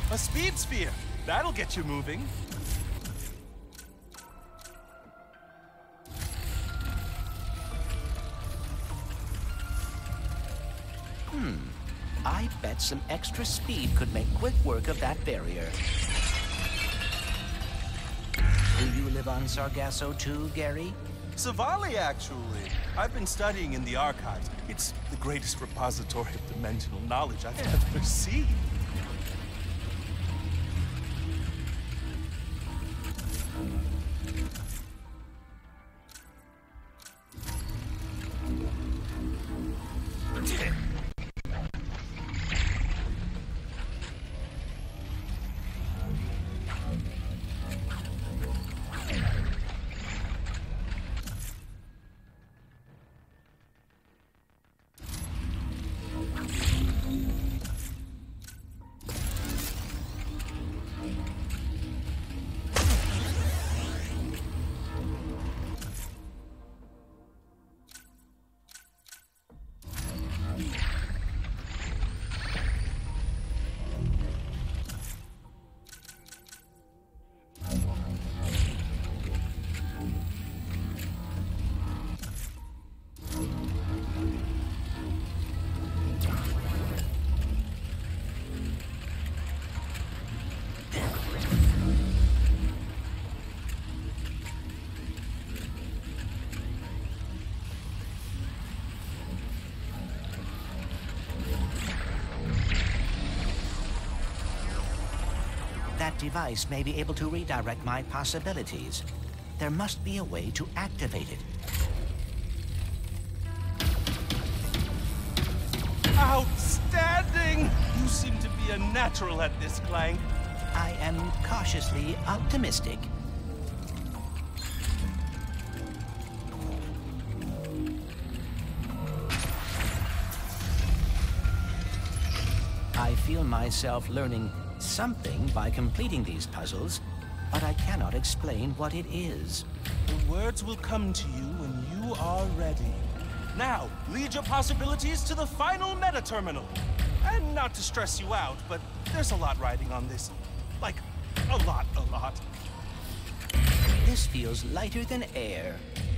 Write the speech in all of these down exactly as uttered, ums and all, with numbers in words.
A speed sphere. That'll get you moving. Hmm. I bet some extra speed could make quick work of that barrier. Do you live on Sargasso too, Gary? Savali, actually. I've been studying in the archives. It's the greatest repository of dimensional knowledge I've ever seen. That device may be able to redirect my possibilities. There must be a way to activate it. Outstanding! You seem to be a natural at this, Clank. I am cautiously optimistic. I feel myself learning something by completing these puzzles, but I cannot explain what it is. The words will come to you when you are ready. Now, lead your possibilities to the final meta terminal. And not to stress you out, but there's a lot riding on this. Like, a lot, a lot. This feels lighter than air.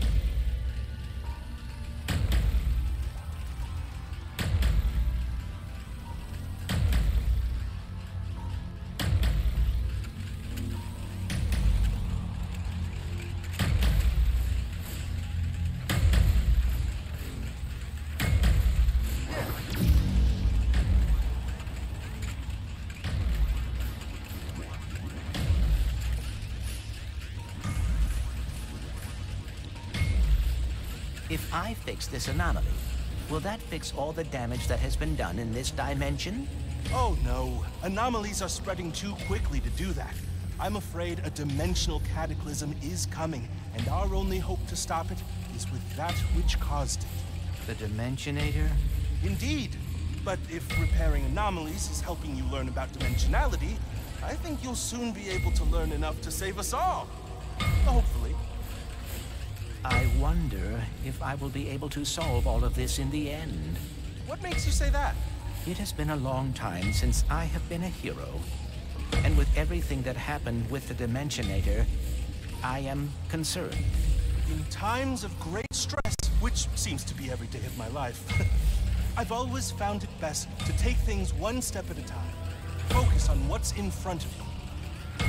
If I fix this anomaly, will that fix all the damage that has been done in this dimension? Oh no, anomalies are spreading too quickly to do that. I'm afraid a dimensional cataclysm is coming, and our only hope to stop it is with that which caused it. The Dimensionator? Indeed. But if repairing anomalies is helping you learn about dimensionality, I think you'll soon be able to learn enough to save us all. Hopefully. I wonder if I will be able to solve all of this in the end. What makes you say that? It has been a long time since I have been a hero. And with everything that happened with the Dimensionator, I am concerned. In times of great stress, which seems to be every day of my life, I've always found it best to take things one step at a time. Focus on what's in front of you.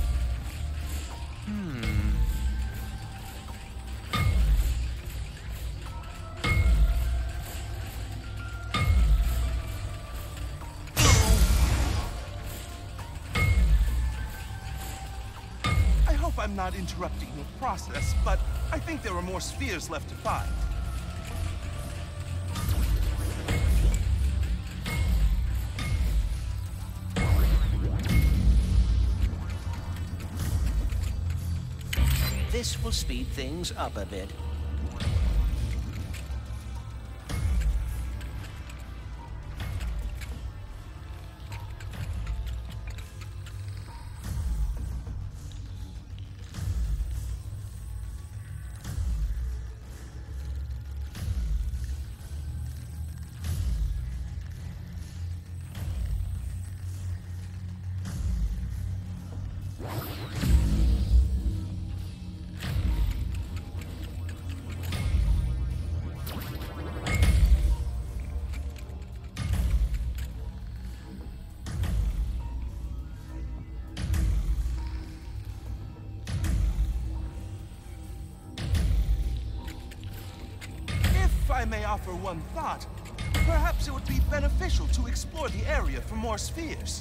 Hmm. I'm not interrupting your process, but I think there are more spheres left to find. This will speed things up a bit. I may offer one thought, perhaps it would be beneficial to explore the area for more spheres.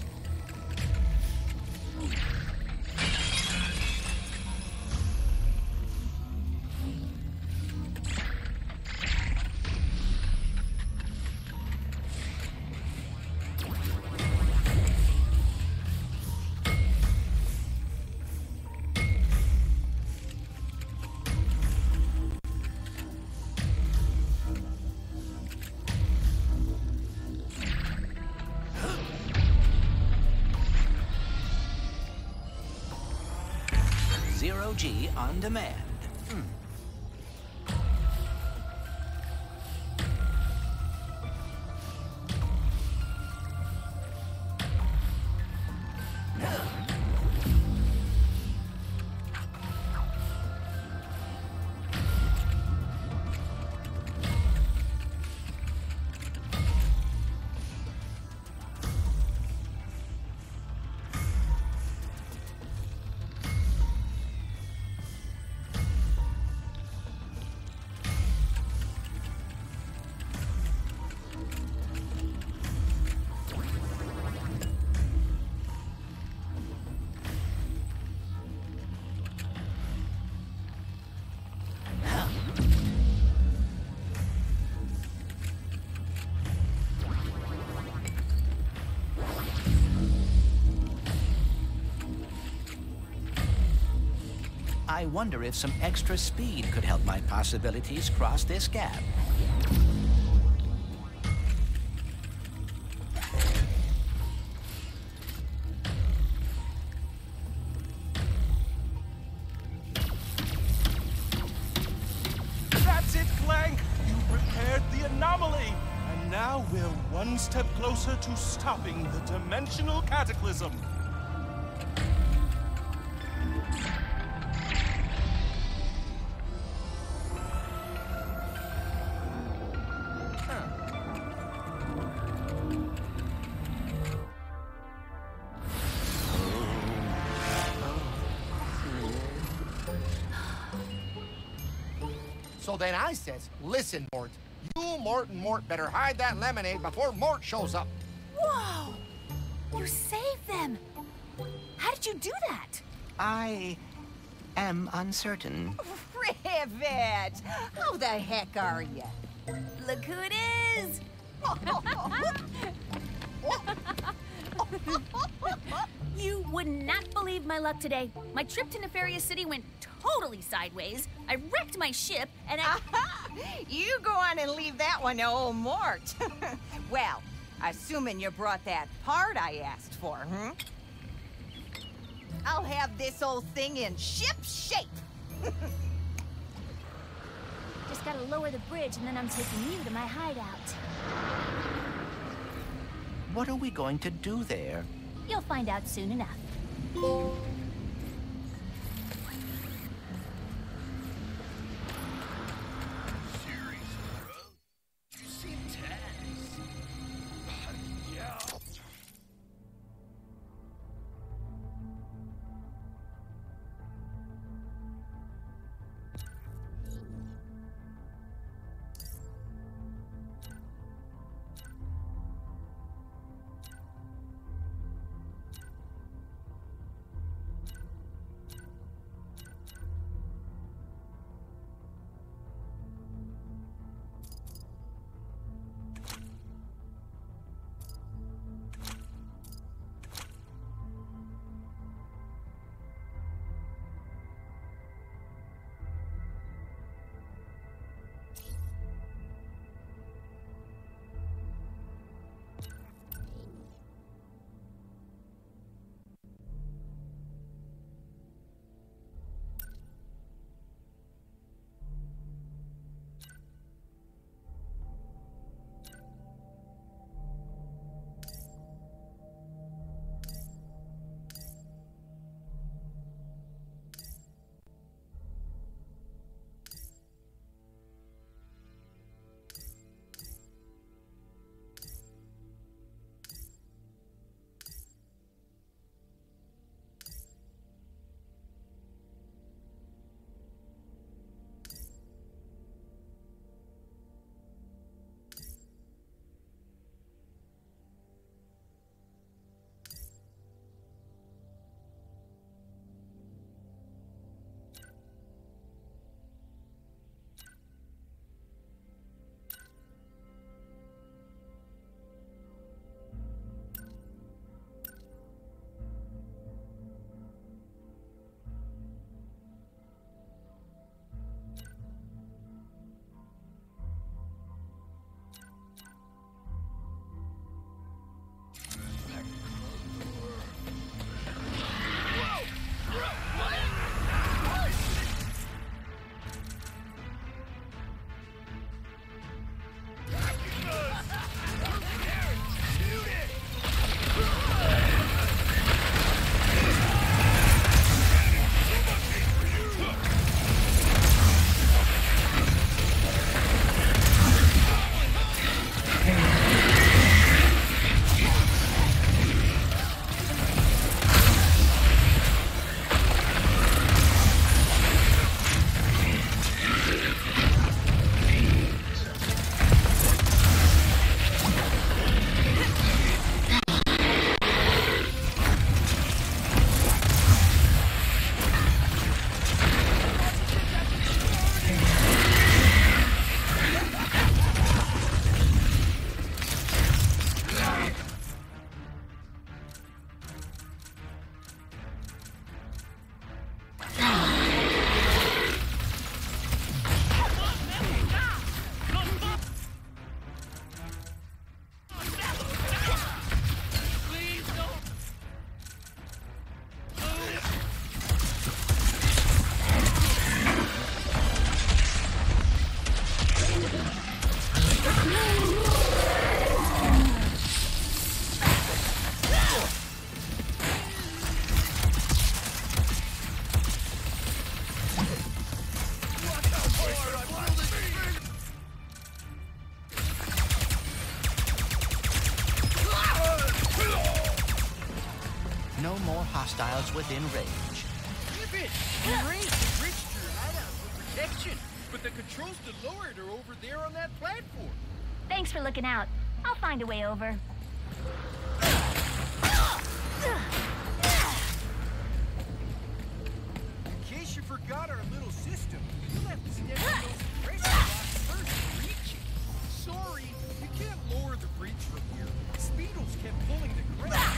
Zero G on demand. Hmm. I wonder if some extra speed could help my possibilities cross this gap. Ratchet Clank! You repaired the anomaly! And now we're one step closer to stopping the dimensional cataclysm. So then I says, listen, Mort, you, Mort, and Mort better hide that lemonade before Mort shows up. Whoa! You saved them! How did you do that? I am uncertain. Rivet! How the heck are you? Look who it is! You would not believe my luck today. My trip to Nefarious City went totally sideways. I wrecked my ship, and I... You go on and leave that one to old Mort. Well, assuming you brought that part I asked for, hmm? I'll have this old thing in ship shape. Just gotta lower the bridge, and then I'm taking you to my hideout. What are we going to do there? You'll find out soon enough. projectiles within range. Rivet! The range is rich to your hideout for protection, but the controls to lower it are over there on that platform. Thanks for looking out. I'll find a way over. In case you forgot our little system, you'll have to step on those pressure blocks first to reach it. Sorry, you can't lower the bridge from here. Speedles kept pulling the crane.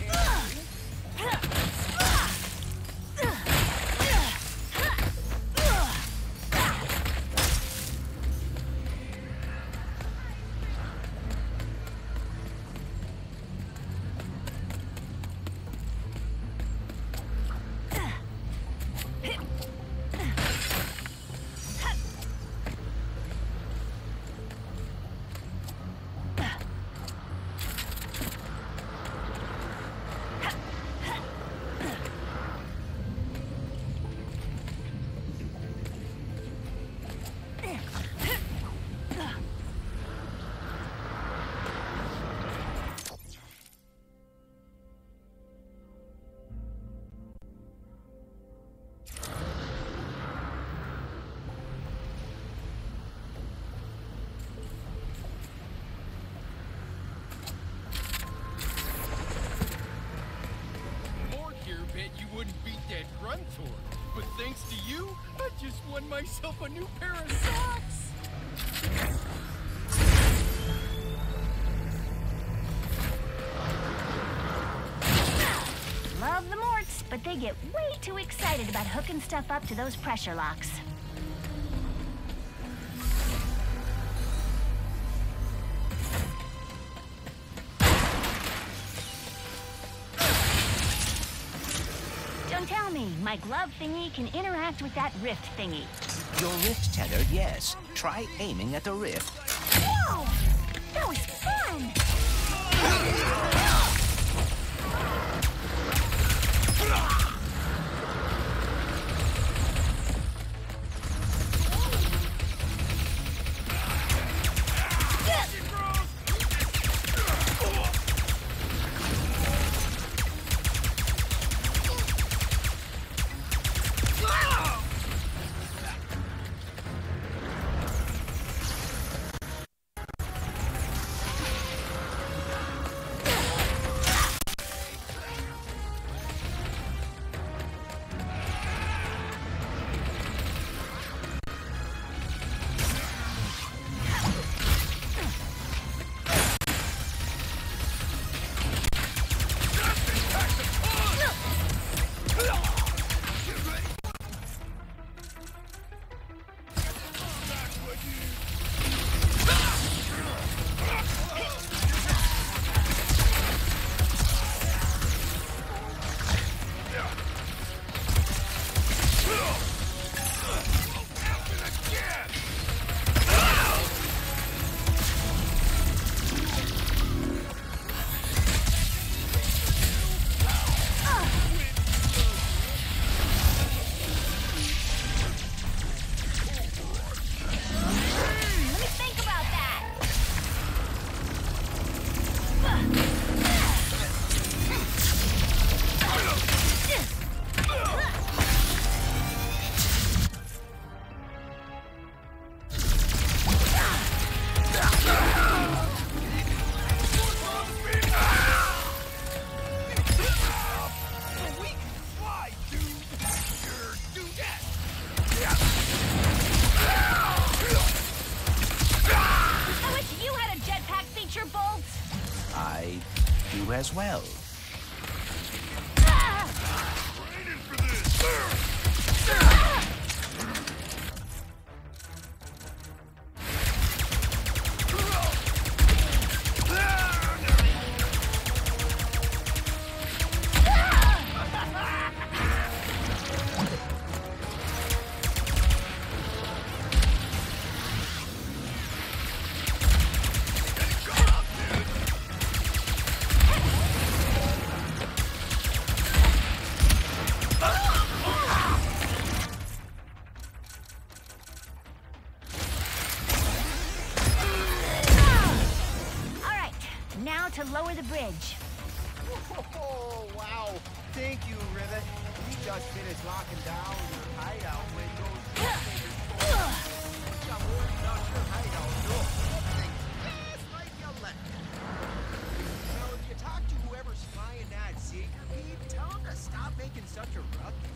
But thanks to you, I just won myself a new pair of socks! Love the Morts, but they get way too excited about hooking stuff up to those pressure locks. Don't tell me, my glove thingy can interact with that rift thingy. Your rift tether, yes. Try aiming at the rift. Whoa! That was fun! As well. To lower the bridge. Oh, wow. Thank you, Rivet. We just finished locking down your hideout when those fingers stormed. Which I'm worried about your hideout. No, everything's just like you left it. Now, if you talk to whoever's flying that Seeker bead, tell him to stop making such a ruckus.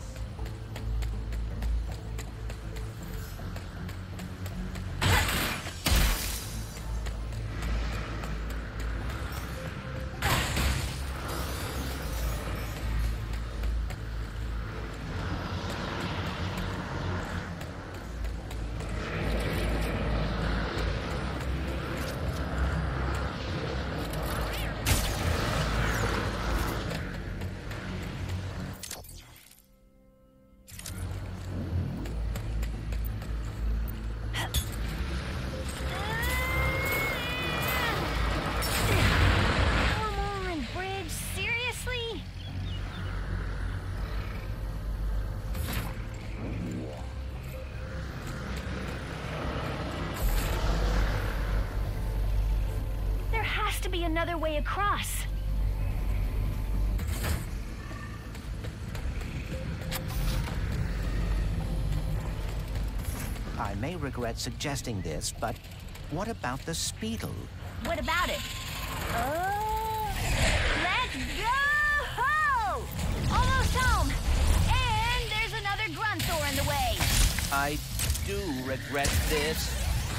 To be another way across. I may regret suggesting this, but what about the Speedle? What about it? Oh, let's go! Almost home. And there's another Grunthor in the way. I do regret this.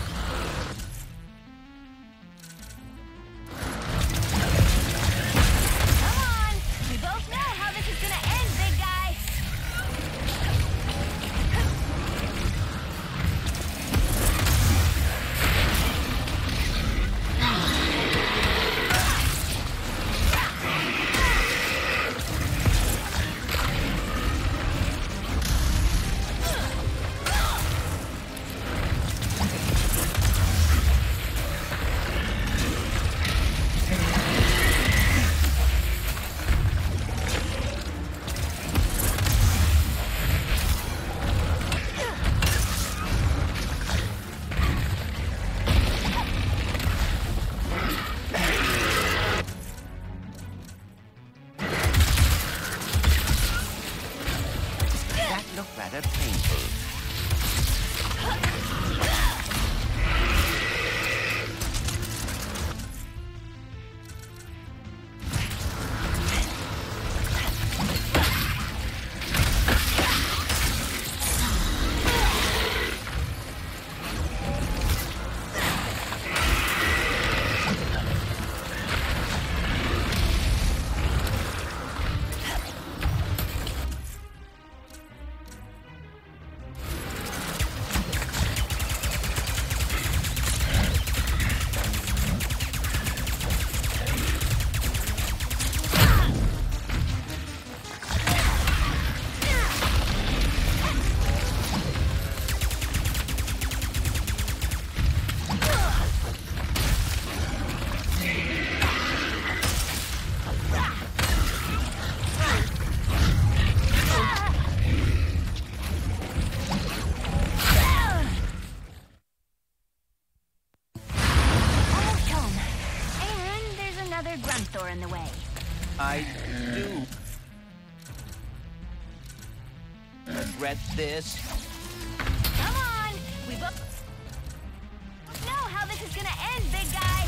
In the way. I do regret this. Come on! We both know how this is gonna end, big guy!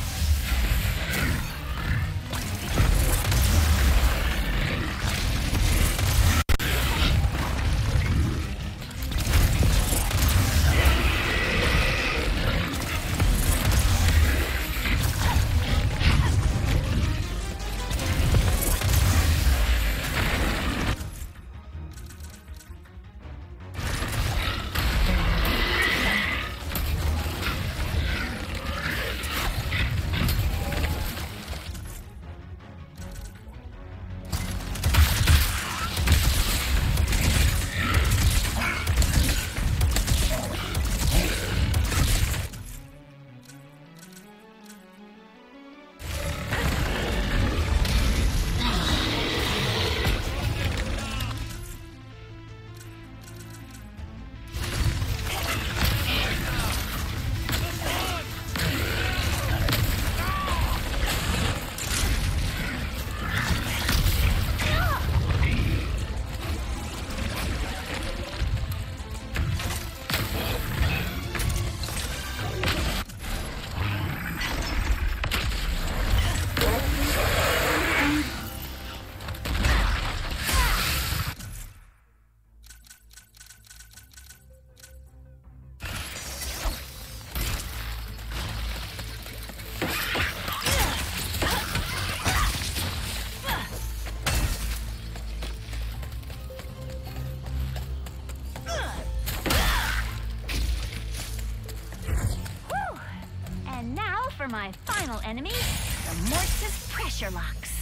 my final enemy, the Mortis pressure locks.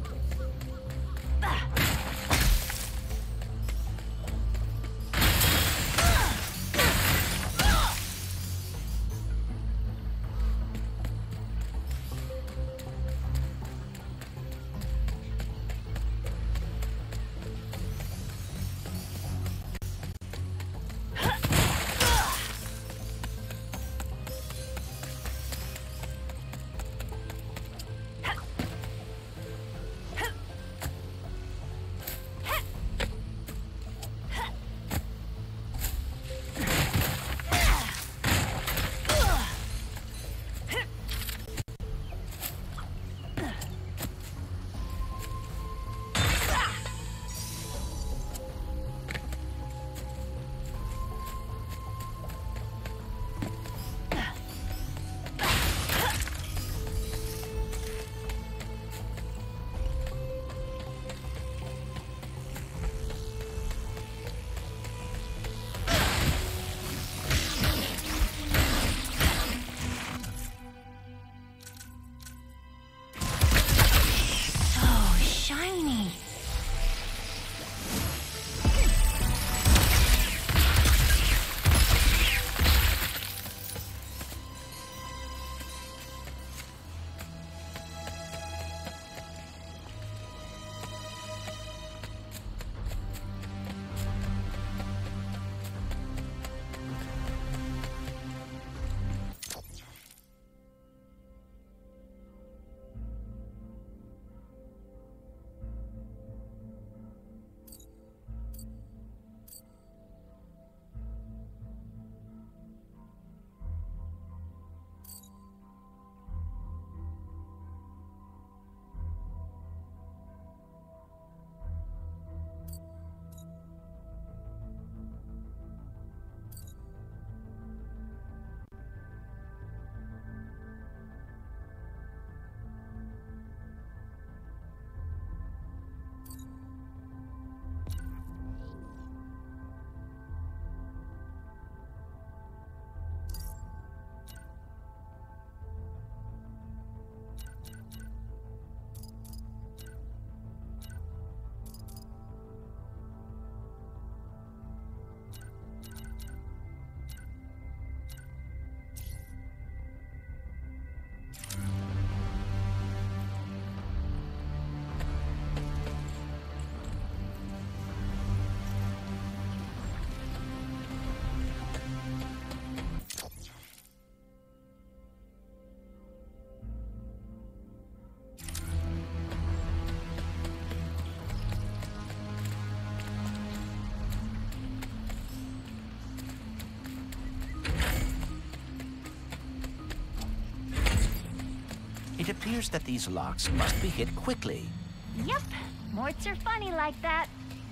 Ah. It appears that these locks must be hit quickly. Yep, Morts are funny like that.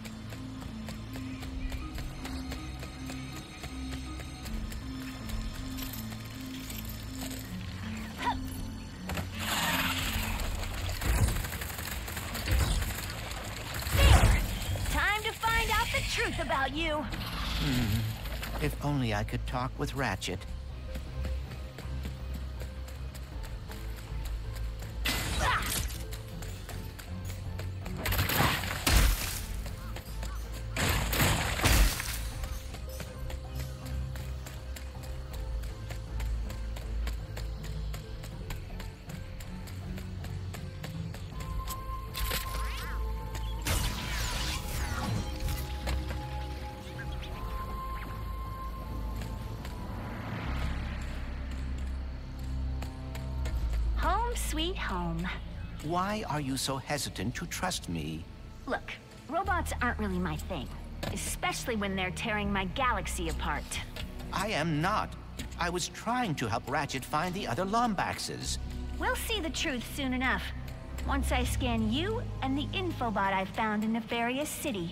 There! Time to find out the truth about you. Hmm. If only I could talk with Ratchet. Sweet home. Why are you so hesitant to trust me? Look, robots aren't really my thing, especially when they're tearing my galaxy apart. I am not. I was trying to help Ratchet find the other Lombaxes. We'll see the truth soon enough, once I scan you and the infobot I found in Nefarious City.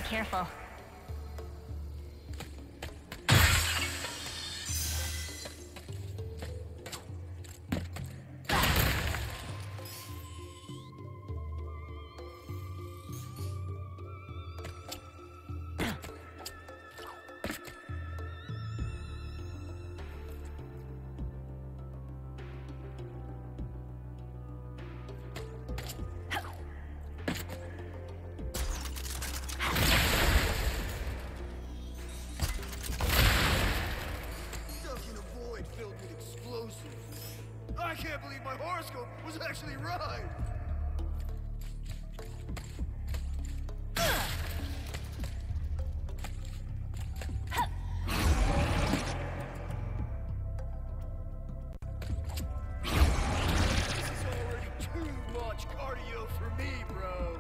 careful. I can't believe my horoscope was actually right! This is already too much cardio for me, bro!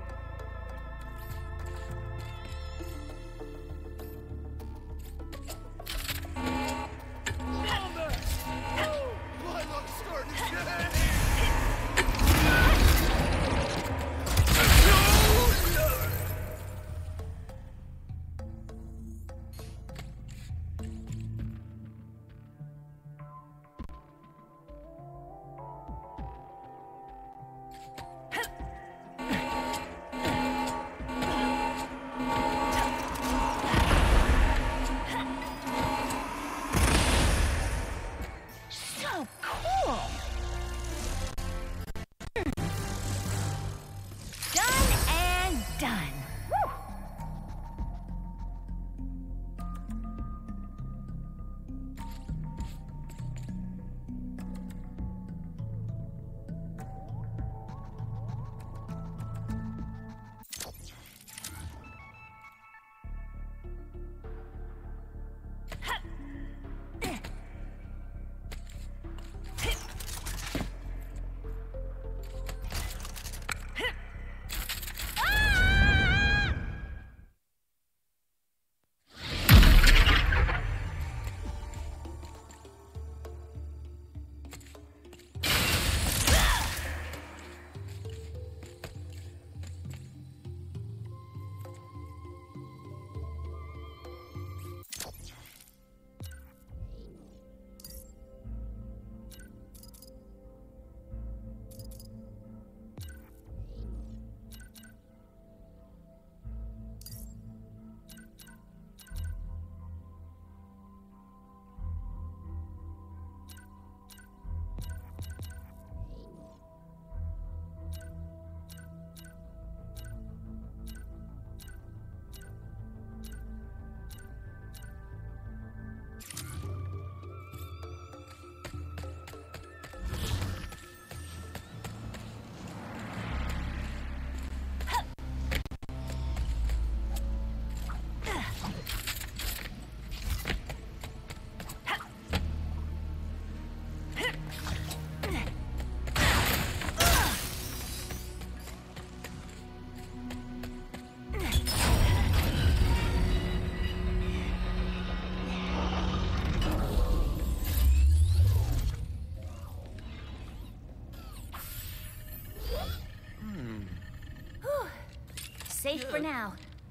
Safe for now.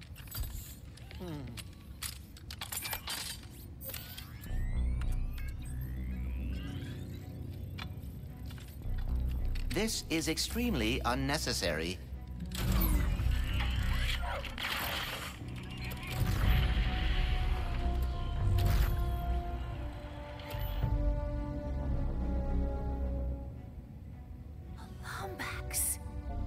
This is extremely unnecessary. Lombax.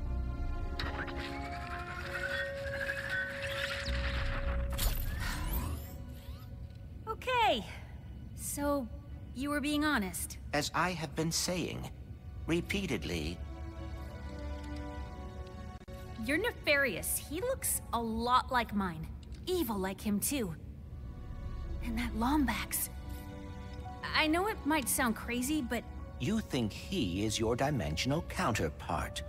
Okay. So, you were being honest. As I have been saying, repeatedly. You're nefarious. He looks a lot like mine. Evil like him, too. And that Lombax. I know it might sound crazy, but... You think he is your dimensional counterpart.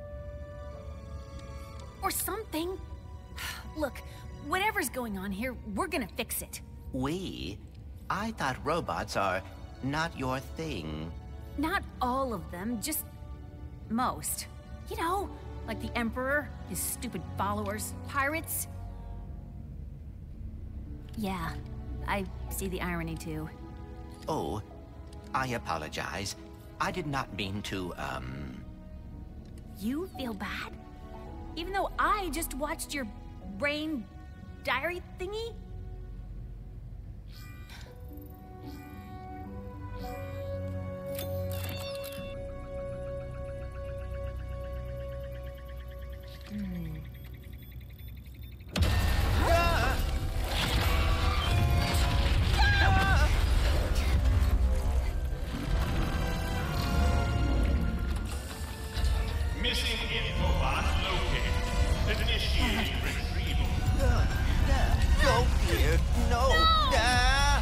Or something. Look, whatever's going on here, we're gonna fix it. We? I thought robots are not your thing. Not all of them, just most. You know, like the Emperor, his stupid followers, pirates. Yeah, I see the irony too. Oh, I apologize. I did not mean to, um... You feel bad? Even though I just watched your brain diary thingy? Missing infobot located. Initiating retrieval. Uh, uh, go here. No. Uh.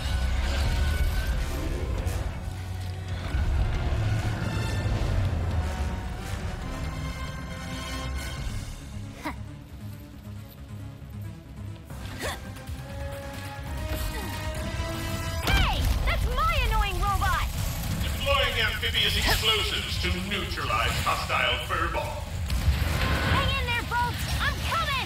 Hey! That's my annoying robot! Deploying amphibious explosives to neutralize hostile furball. Hang in there, folks! I'm coming!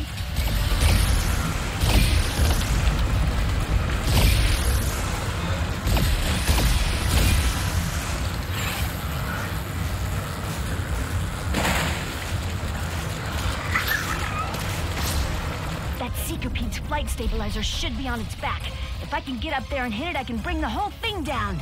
That Seekerpede's flight stabilizer should be on its back. If I can get up there and hit it, I can bring the whole thing down.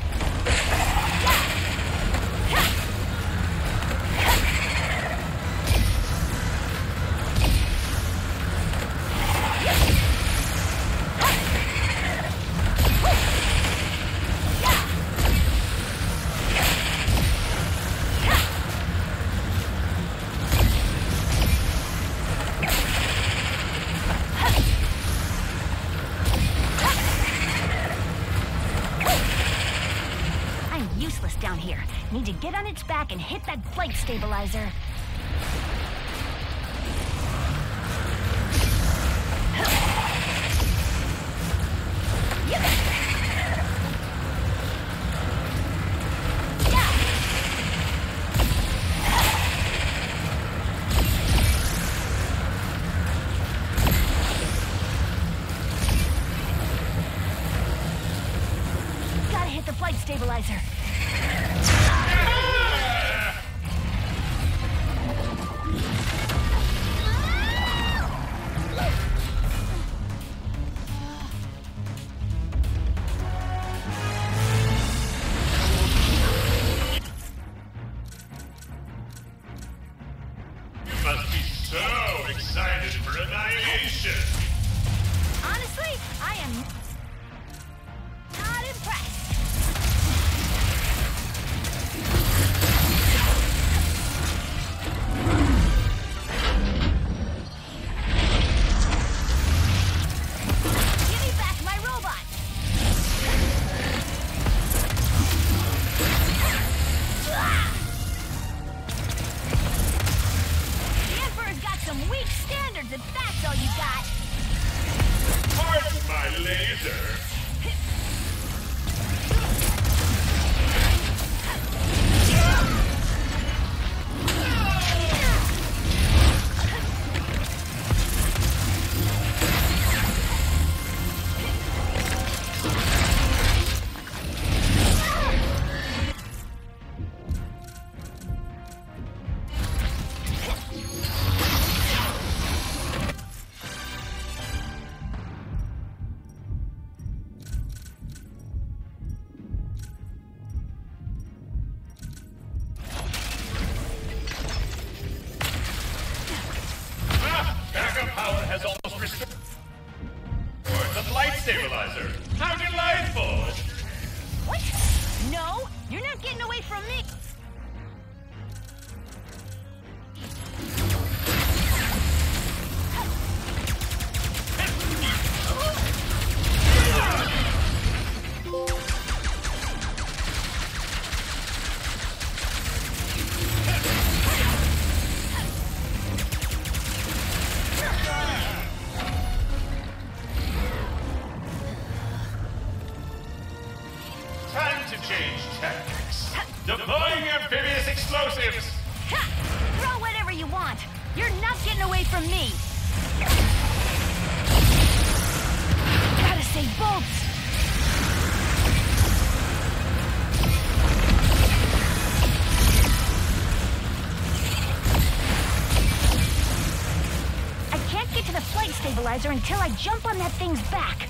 Down here. Need to get on its back and hit that flight stabilizer. Gotta hit the flight stabilizer. Must be so excited for annihilation. Honestly, I am not impressed. Give me back my robot. The Emperor's got some weak standards if that's all you got. Pardon my laser. Ah, backup power has almost restored the flight stabilizer. How delightful! What? No, you're not getting away from me. Time to change tactics. Deploying amphibious explosives. Ha! Throw whatever you want. You're not getting away from me. Gotta save bolts! I can't get to the flight stabilizer until I jump on that thing's back.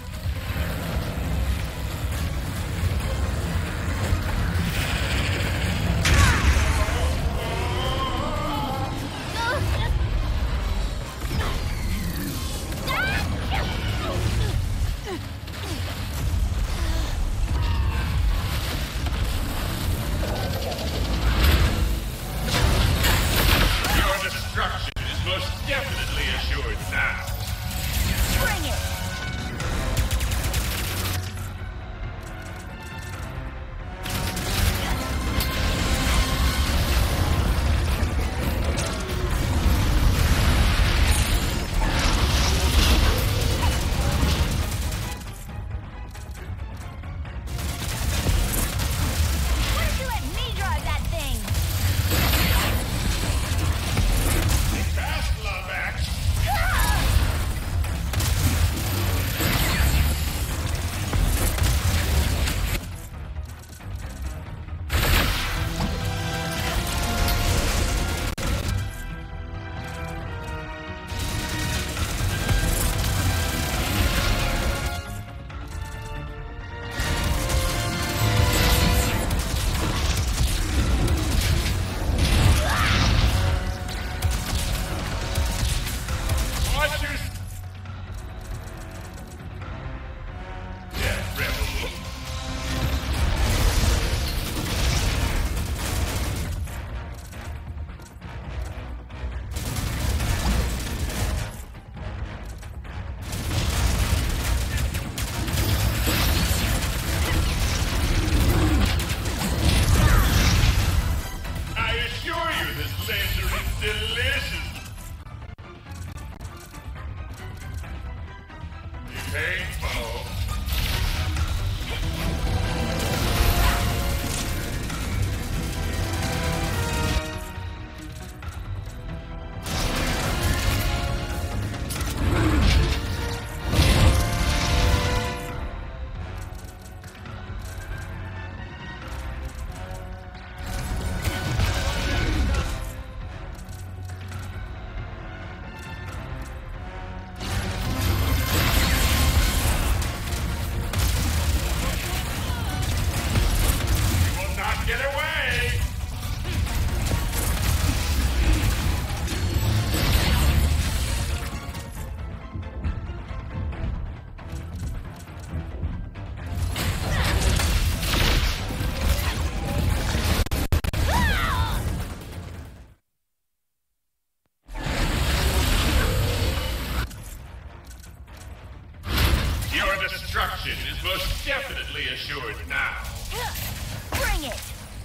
Destruction is most definitely assured now. Bring it!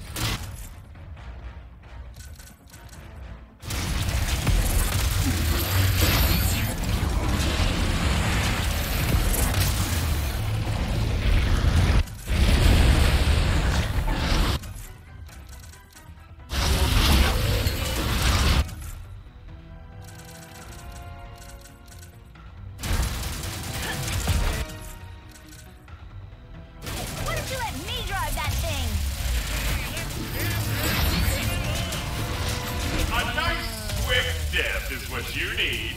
Is what you need.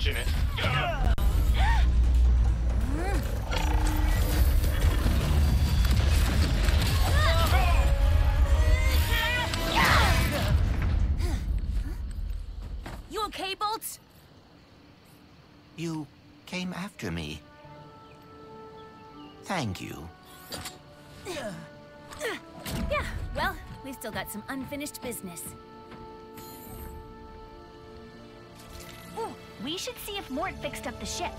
unfortunate. You okay, Bolts? You came after me. Thank you. Yeah, well, we've still got some unfinished business. Ooh, we should see if Mort fixed up the ship.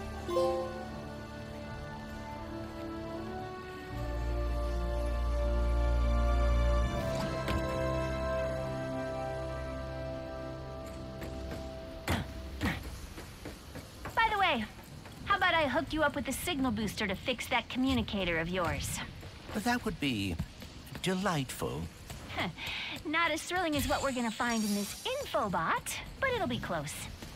By the way, how about I hook you up with the signal booster to fix that communicator of yours? That would be delightful. Not as thrilling as what we're gonna find in this infobot, but it'll be close.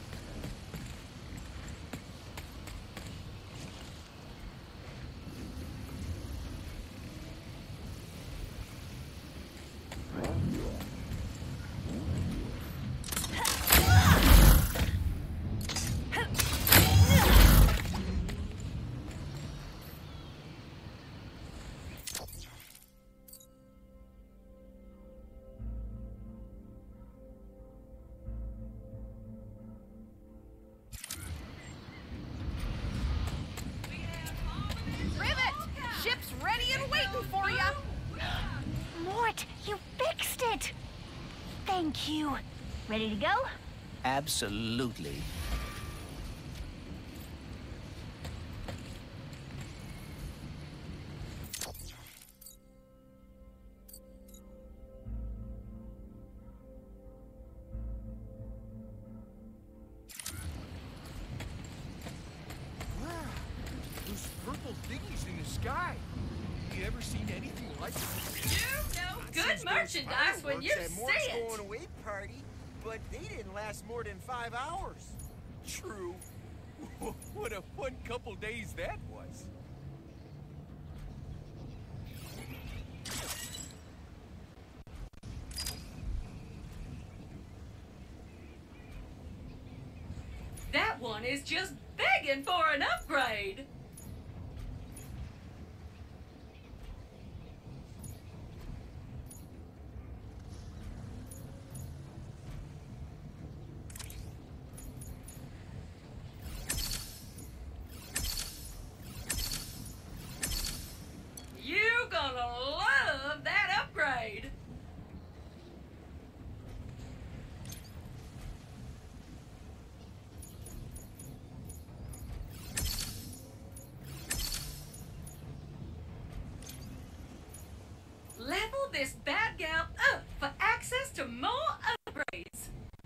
Rivet! Ship's ready and waiting for ya! Mort, you fixed it! Thank you. Ready to go? Absolutely. Those purple thingies in the sky. You ever seen anything like it? You know good merchandise when you at see Mort's it. going away party, but they didn't last more than five hours. True. What a fun couple days that was. That one is just begging for an upgrade. You gonna love that upgrade. Level this bad gal up for access to more upgrades.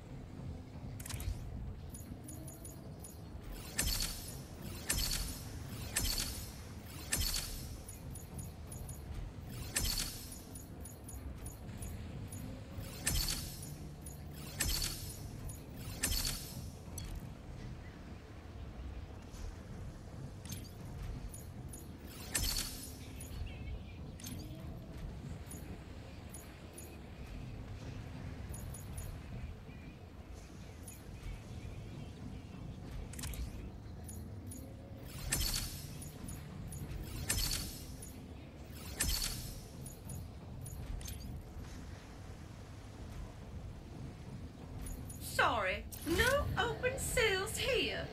Sorry, no open sales here.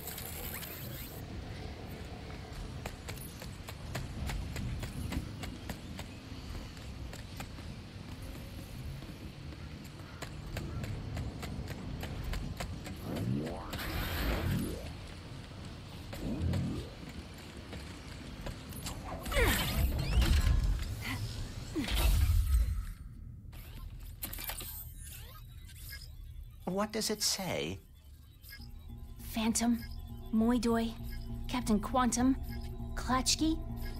What does it say? Phantom, Moidoi, Captain Quantum, Klatchki.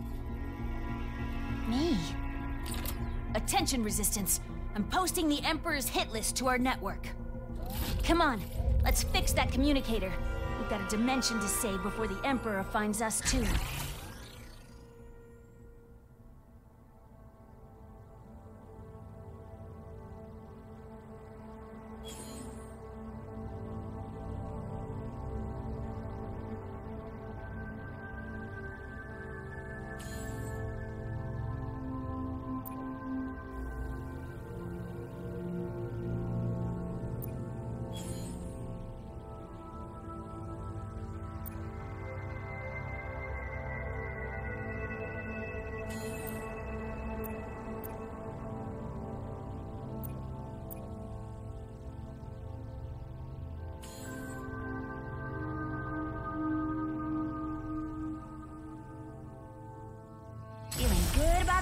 Me. Attention, Resistance. I'm posting the Emperor's hit list to our network. Come on, let's fix that communicator. We've got a dimension to save before the Emperor finds us too.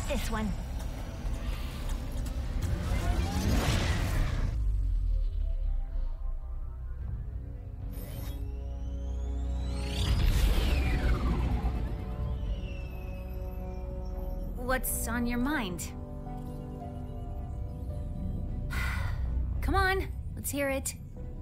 got this one. What's on your mind? Come on, let's hear it.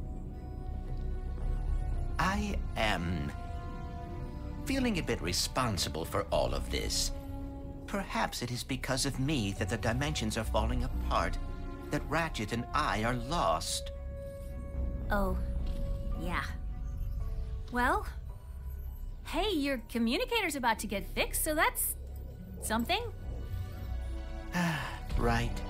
I am feeling a bit responsible for all of this. Perhaps it is because of me that the dimensions are falling apart, that Ratchet and I are lost. Oh, yeah. Well, hey, your communicator's about to get fixed, so that's something. Right.